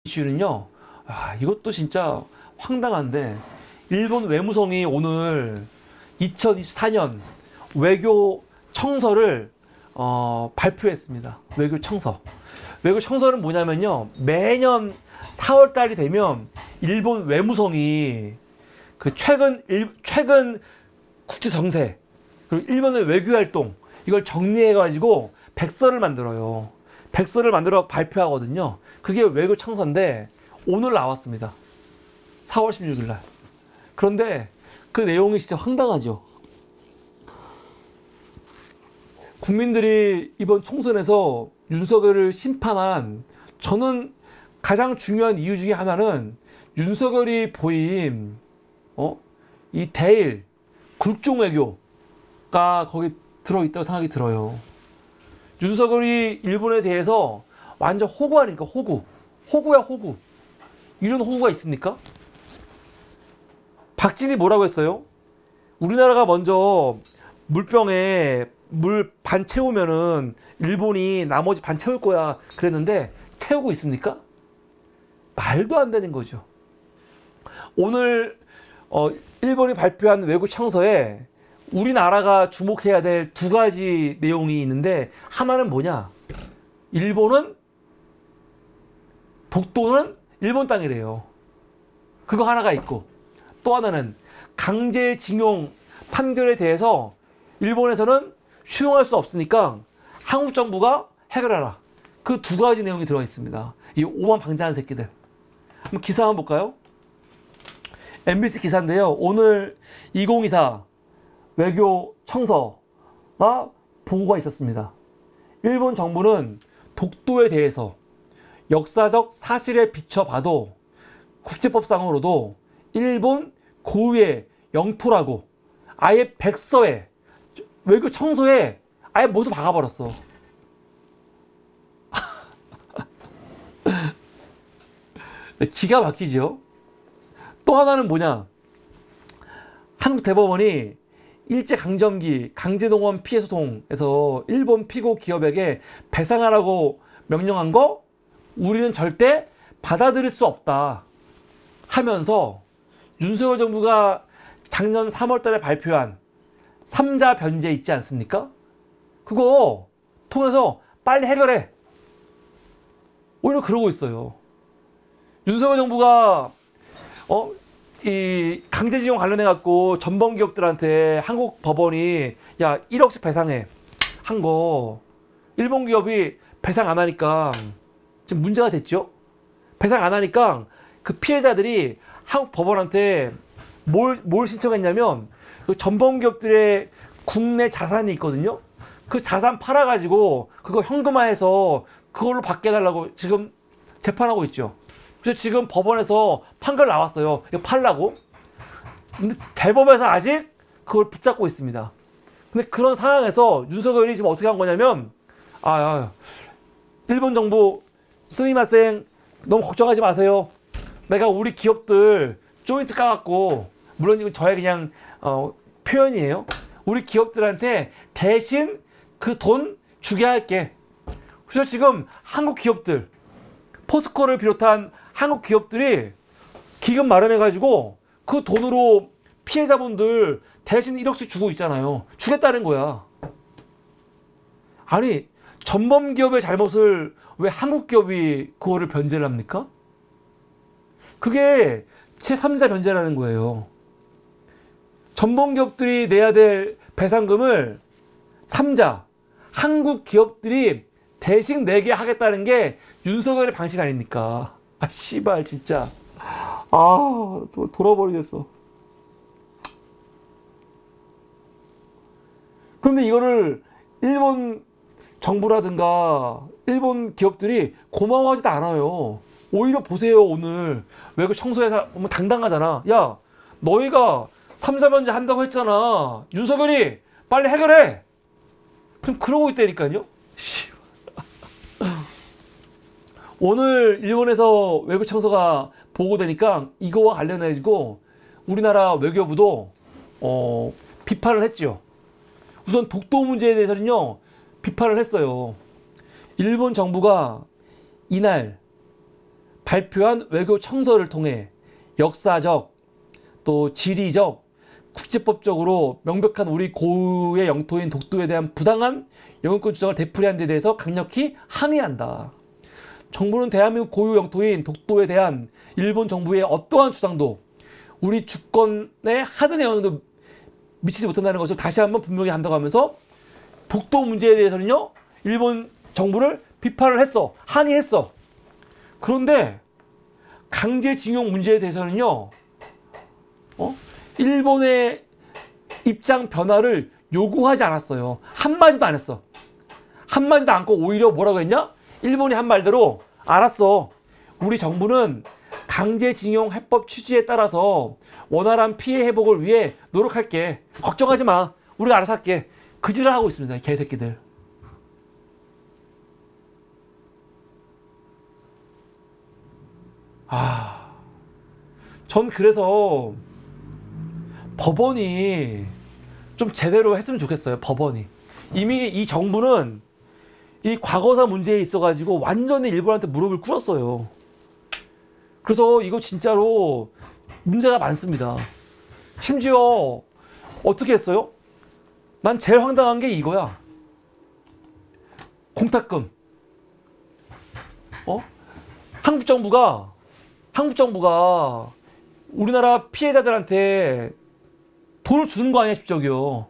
이슈는요, 이것도 진짜 황당한데, 일본 외무성이 오늘 2024년 외교 청서를 발표했습니다. 외교 청서. 외교 청서는 뭐냐면요, 매년 4월 달이 되면 일본 외무성이 그 최근 국제 정세, 그리고 일본의 외교 활동, 이걸 정리해가지고 백서를 만들어요. 백서를 만들어 발표하거든요. 그게 외교 청서인데 오늘 나왔습니다. 4월 16일 날. 그런데 그 내용이 진짜 황당하죠. 국민들이 이번 총선에서 윤석열을 심판한, 저는 가장 중요한 이유 중에 하나는 윤석열이 보인 이 대일 굴종 외교가 거기 들어있다고 생각이 들어요. 윤석열이 일본에 대해서 완전 호구 아닙니까? 호구야 호구. 이런 호구가 있습니까? 박진이 뭐라고 했어요? 우리나라가 먼저 물병에 물 반 채우면은 일본이 나머지 반 채울 거야 그랬는데 채우고 있습니까? 말도 안 되는 거죠. 오늘 일본이 발표한 외교 청서에 우리나라가 주목해야 될 두 가지 내용이 있는데, 하나는 뭐냐? 독도는 일본 땅이래요. 그거 하나가 있고, 또 하나는 강제징용 판결에 대해서 일본에서는 수용할 수 없으니까 한국 정부가 해결하라. 그 두 가지 내용이 들어가 있습니다. 이 오만방자한 새끼들. 한번 기사 한번 볼까요? MBC 기사인데요. 오늘 2024 외교 청서가 보고가 있었습니다. 일본 정부는 독도에 대해서 역사적 사실에 비춰봐도 국제법상으로도 일본 고유의 영토라고 아예 백서에, 외교 청서에 아예 못을 박아버렸어. 기가 막히죠. 또 하나는 뭐냐? 한국 대법원이 일제강점기 강제동원 피해 소송에서 일본 피고 기업에게 배상하라고 명령한 거 우리는 절대 받아들일 수 없다 하면서 윤석열 정부가 작년 3월 달에 발표한 3자 변제 있지 않습니까? 그거 통해서 빨리 해결해. 오히려 그러고 있어요. 윤석열 정부가 이 강제징용 관련해 갖고 전범 기업들한테 한국 법원이 야 1억씩 배상해 한 거, 일본 기업이 배상 안 하니까 지금 문제가 됐죠. 배상 안 하니까 그 피해자들이 한국 법원한테 뭘 신청했냐면, 그 전범 기업들의 국내 자산이 있거든요. 그 자산 팔아가지고 그거 현금화해서 그걸로 받게 해달라고 지금 재판하고 있죠. 그래서 지금 법원에서 판결 나왔어요. 이거 팔라고. 근데 대법에서 아직 그걸 붙잡고 있습니다. 근데 그런 상황에서 윤석열이 지금 어떻게 한 거냐면, 일본 정부 스미마셍 너무 걱정하지 마세요. 내가 우리 기업들 조인트 까갖고, 물론 이건 저의 그냥 표현이에요. 우리 기업들한테 대신 그 돈 주게 할게. 그래서 지금 한국 기업들, 포스코를 비롯한 한국 기업들이 기금 마련해가지고 그 돈으로 피해자분들 대신 1억씩 주고 있잖아요. 주겠다는 거야. 아니, 전범 기업의 잘못을 왜 한국 기업이 그거를 변제를 합니까? 그게 제3자 변제라는 거예요. 전범 기업들이 내야 될 배상금을 3자, 한국 기업들이 대신 내게 하겠다는 게 윤석열의 방식 아닙니까? 씨발 진짜 돌아버리겠어. 그런데 이거를 일본 정부라든가 일본 기업들이 고마워하지도 않아요. 오히려 보세요. 오늘 외교 청소에서 보면 당당하잖아. 야, 너희가 3자 변제 한다고 했잖아. 윤석열이 빨리 해결해. 그럼 그러고 있다니까요. 오늘 일본에서 외교 청서가 보고되니까 이거와 관련해가지고 우리나라 외교부도 비판을 했죠. 우선 독도 문제에 대해서는요, 비판을 했어요. 일본 정부가 이날 발표한 외교 청서를 통해 역사적 또 지리적 국제법적으로 명백한 우리 고유의 영토인 독도에 대한 부당한 영유권 주장을 되풀이한 데 대해서 강력히 항의한다. 정부는 대한민국 고유 영토인 독도에 대한 일본 정부의 어떠한 주장도 우리 주권에 하등의 영향도 미치지 못한다는 것을 다시 한번 분명히 한다고 하면서 독도 문제에 대해서는요, 일본 정부를 비판을 했어. 항의했어. 그런데 강제징용 문제에 대해서는요, 일본의 입장 변화를 요구하지 않았어요. 한마디도 안 했어. 한마디도 않고 오히려 뭐라고 했냐? 일본이 한 말대로 알았어. 우리 정부는 강제징용 해법 취지에 따라서 원활한 피해 회복을 위해 노력할게. 걱정하지 마. 우리가 알아서 할게. 그 짓을 하고 있습니다. 이 개새끼들. 전 그래서 법원이 좀 제대로 했으면 좋겠어요. 법원이. 이미 이 정부는 이 과거사 문제에 있어가지고 완전히 일본한테 무릎을 꿇었어요. 그래서 이거 진짜로 문제가 많습니다. 심지어 어떻게 했어요? 난 제일 황당한 게 이거야. 공탁금. 한국 정부가 우리나라 피해자들한테 돈을 주는 거 아니야, 직접이요.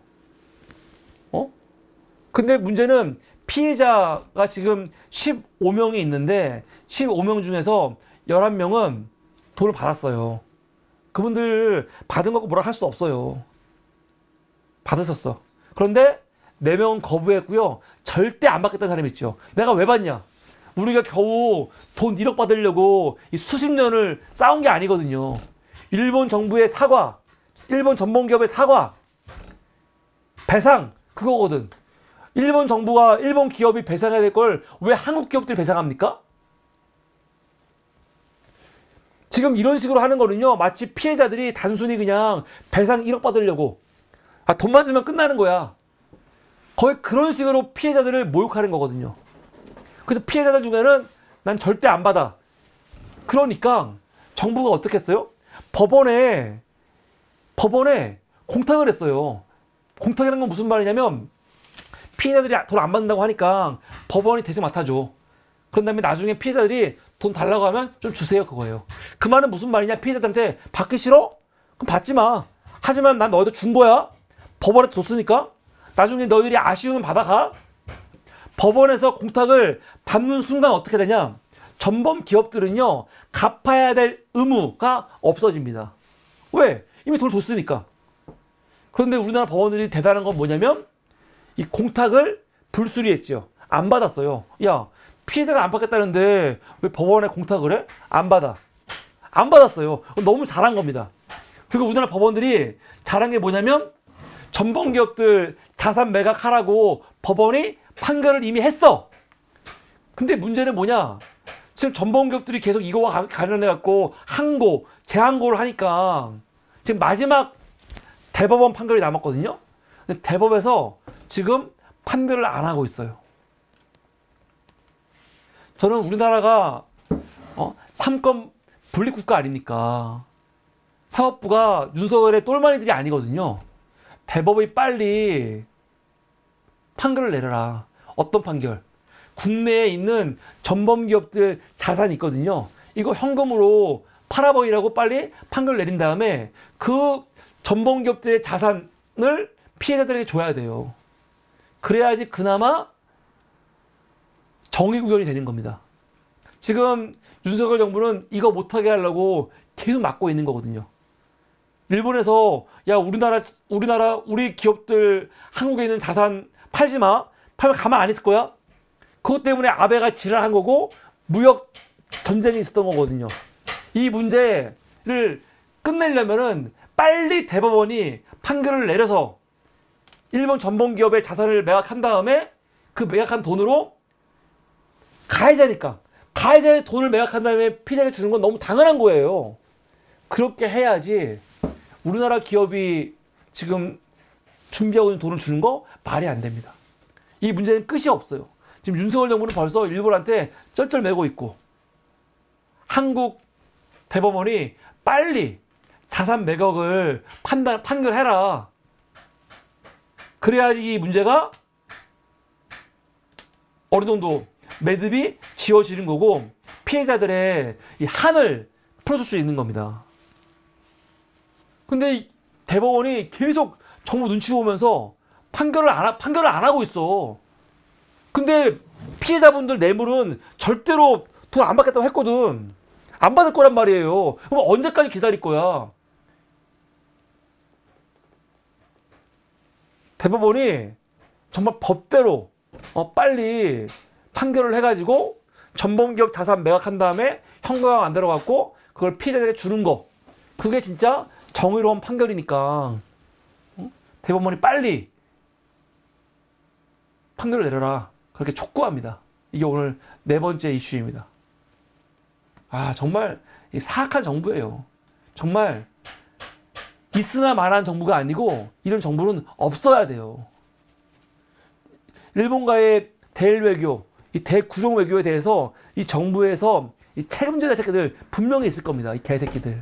근데 문제는 피해자가 지금 15명이 있는데 15명 중에서 11명은 돈을 받았어요. 그분들 받은 거 뭐라 할 수 없어요. 받으셨어. 그런데 4명은 거부했고요. 절대 안 받겠다는 사람이 있죠. 내가 왜 받냐? 우리가 겨우 돈 1억 받으려고 이 수십 년을 싸운 게 아니거든요. 일본 정부의 사과, 일본 전범기업의 사과, 배상, 그거거든. 일본 정부가 일본 기업이 배상해야 될 걸 왜 한국 기업들이 배상합니까? 지금 이런 식으로 하는 거는요, 마치 피해자들이 단순히 그냥 배상 1억 받으려고, 돈만 주면 끝나는 거야. 거의 그런 식으로 피해자들을 모욕하는 거거든요. 그래서 피해자들 중에는 난 절대 안 받아. 그러니까 정부가 어떻게 했어요? 법원에 공탁을 했어요. 공탁이라는 건 무슨 말이냐면 피해자들이 돈 안 받는다고 하니까 법원이 대신 맡아줘. 그런 다음에 나중에 피해자들이 돈 달라고 하면 좀 주세요, 그거예요. 그 말은 무슨 말이냐? 피해자들한테 받기 싫어? 그럼 받지 마. 하지만 난 너희들 준 거야. 법원에 줬으니까 나중에 너희들이 아쉬우면 받아가. 법원에서 공탁을 받는 순간 어떻게 되냐? 전범 기업들은요, 갚아야 될 의무가 없어집니다. 왜? 이미 돈을 줬으니까. 그런데 우리나라 법원들이 대단한 건 뭐냐면 이 공탁을 불수리했죠. 안 받았어요. 야, 피해자가 안 받겠다는데 왜 법원에 공탁을 해? 안 받아. 안 받았어요. 너무 잘한 겁니다. 그리고 우리나라 법원들이 잘한 게 뭐냐면 전범 기업들 자산 매각하라고 법원이 판결을 이미 했어. 근데 문제는 뭐냐? 지금 전범 기업들이 계속 이거와 관련해 갖고 항고, 재항고를 하니까 지금 마지막 대법원 판결이 남았거든요. 근데 대법에서 지금 판결을 안 하고 있어요. 저는 우리나라가 삼권 분립국가 아닙니까? 사법부가 윤석열의 똘마니들이 아니거든요. 대법이 빨리 판결을 내려라. 어떤 판결? 국내에 있는 전범기업들 자산이 있거든요. 이거 현금으로 팔아버리라고 빨리 판결 내린 다음에 그 전범기업들의 자산을 피해자들에게 줘야 돼요. 그래야지 그나마 정의 구현이 되는 겁니다. 지금 윤석열 정부는 이거 못하게 하려고 계속 막고 있는 거거든요. 일본에서 야, 우리 기업들 한국에 있는 자산 팔지 마. 팔면 가만 안 있을 거야. 그것 때문에 아베가 지랄한 거고 무역 전쟁이 있었던 거거든요. 이 문제를 끝내려면은 빨리 대법원이 판결을 내려서 일본 전범기업의 자산을 매각한 다음에 그 매각한 돈으로 가해자니까 가해자의 돈을 매각한 다음에 피해자에게 주는 건 너무 당연한 거예요. 그렇게 해야지 우리나라 기업이 지금 준비하고 있는 돈을 주는 거 말이 안 됩니다. 이 문제는 끝이 없어요. 지금 윤석열 정부는 벌써 일본한테 쩔쩔매고 있고 한국 대법원이 빨리 자산 매각을 판결해라. 그래야지 이 문제가 어느 정도 매듭이 지어지는 거고 피해자들의 이 한을 풀어줄 수 있는 겁니다. 근데 대법원이 계속 정부 눈치 보면서 판결을 안 하고 있어. 근데 피해자분들 뇌물은 절대로 돈 안 받겠다고 했거든. 안 받을 거란 말이에요. 그럼 언제까지 기다릴 거야? 대법원이 정말 법대로 빨리 판결을 해가지고 전범기업 자산 매각한 다음에 현금화 만들어갖고 그걸 피해자들에게 주는 거, 그게 진짜 정의로운 판결이니까 대법원이 빨리 판결을 내려라, 그렇게 촉구합니다. 이게 오늘 네 번째 이슈입니다. 정말 사악한 정부예요. 정말 있으나 말한 정부가 아니고 이런 정부는 없어야 돼요. 일본과의 대일 외교, 이 대구정 외교에 대해서 이 정부에서 이 책임져야 될 새끼들 분명히 있을 겁니다. 이 개새끼들.